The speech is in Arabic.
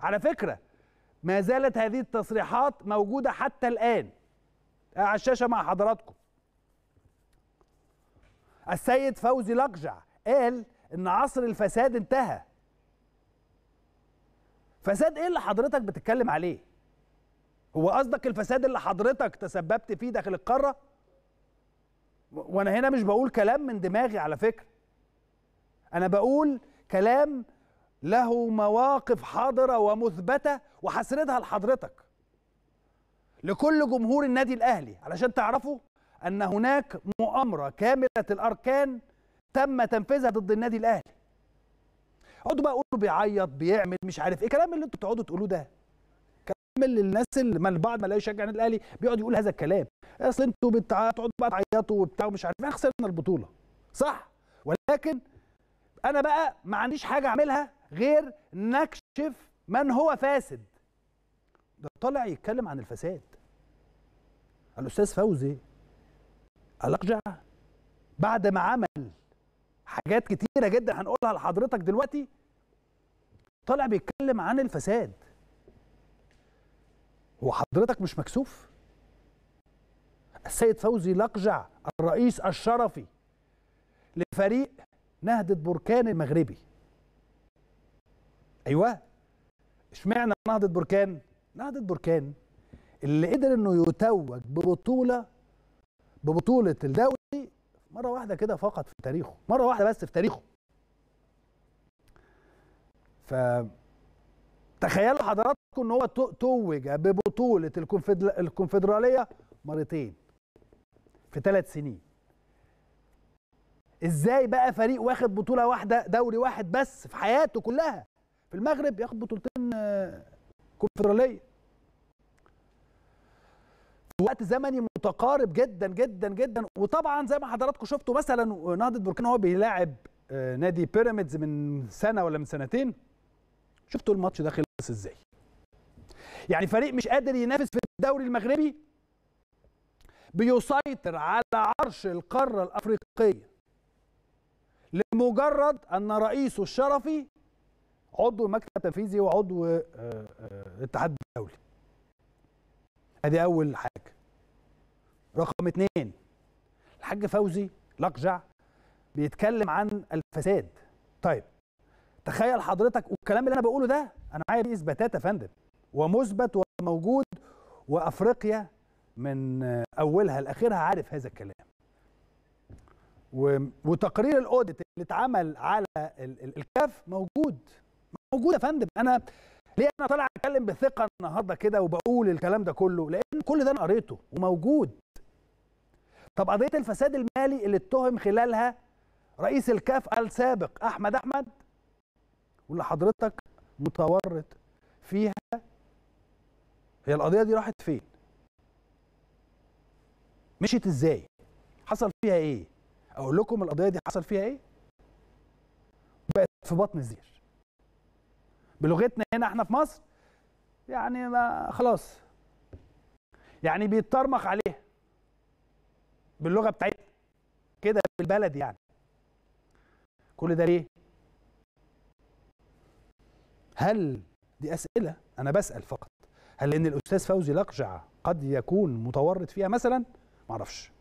على فكره ما زالت هذه التصريحات موجوده حتى الان على الشاشه مع حضراتكم. السيد فوزي لقجع قال ان عصر الفساد انتهى. فساد ايه اللي حضرتك بتتكلم عليه؟ هو قصدك الفساد اللي حضرتك تسببت فيه داخل القاره؟ وانا هنا مش بقول كلام من دماغي على فكره، انا بقول كلام له مواقف حاضره ومثبته وحسردها لحضرتك لكل جمهور النادي الاهلي علشان تعرفوا ان هناك مؤامره كامله الاركان تم تنفيذها ضد النادي الاهلي. اقعدوا بقى قولوا بيعيط بيعمل مش عارف ايه، كلام اللي انتوا بتقعدوا تقولوه ده كلام اللي الناس اللي من بعض ما لا يشجع النادي الاهلي بيقعد يقول هذا الكلام. اصل انتوا بتقعدوا بقى تعيطوا وبتاع ومش عارف ايه، خسرنا البطوله صح، ولكن انا بقى ما عنديش حاجه اعملها غير نكشف من هو فاسد. ده طالع يتكلم عن الفساد الاستاذ فوزي لقجع بعد ما عمل حاجات كتيره جدا هنقولها لحضرتك دلوقتي، طالع بيتكلم عن الفساد. هو حضرتك مش مكسوف؟ السيد فوزي لقجع الرئيس الشرفي لفريق نهضة بركان المغربي. ايوه، اشمعنى نهضة بركان؟ نهضة بركان اللي قدر انه يتوج ببطولة الدوري مرة واحدة كده فقط في تاريخه، مرة واحدة بس في تاريخه. فتخيلوا حضراتكم ان هو توج ببطولة الكونفدرالية مرتين في 3 سنين. ازاي بقى فريق واخد بطولة واحدة دوري واحد بس في حياته كلها في المغرب ياخد بطولتين كونفدرالية في وقت زمني متقارب جدا جدا جدا؟ وطبعا زي ما حضراتكم شفتوا مثلا نهضة بركان هو بيلاعب نادي بيراميدز من سنة ولا من سنتين، شفتوا الماتش ده خلص ازاي؟ يعني فريق مش قادر ينافس في الدوري المغربي بيسيطر على عرش القارة الأفريقية لمجرد أن رئيسه الشرفي عضو المكتب التنفيذي وعضو الاتحاد الدولي. ادي اول حاجه. رقم 2، الحاج فوزي لقجع بيتكلم عن الفساد. طيب تخيل حضرتك، والكلام اللي انا بقوله ده انا معايا بيه اثباتات يا فندم ومثبت وموجود، وافريقيا من اولها لاخرها عارف هذا الكلام، وتقرير الاوديت اللي اتعمل على الكاف موجود يا فندم. انا ليه انا طالع اتكلم بثقه النهارده كده وبقول الكلام ده كله؟ لان كل ده انا قريته وموجود. طب قضيه الفساد المالي اللي اتهم خلالها رئيس الكاف السابق احمد واللي حضرتك متورط فيها، هي القضيه دي راحت فين؟ مشيت ازاي؟ حصل فيها ايه؟ اقول لكم القضيه دي حصل فيها ايه؟ بقت في بطن الزير بلغتنا هنا احنا في مصر، يعني ما خلاص، يعني بيتطرمخ عليها باللغه بتاعتنا كده بالبلد. يعني كل ده ليه؟ هل دي اسئله انا بسال فقط، هل ان الاستاذ فوزي لقجع قد يكون متورط فيها مثلا؟ ما اعرفش،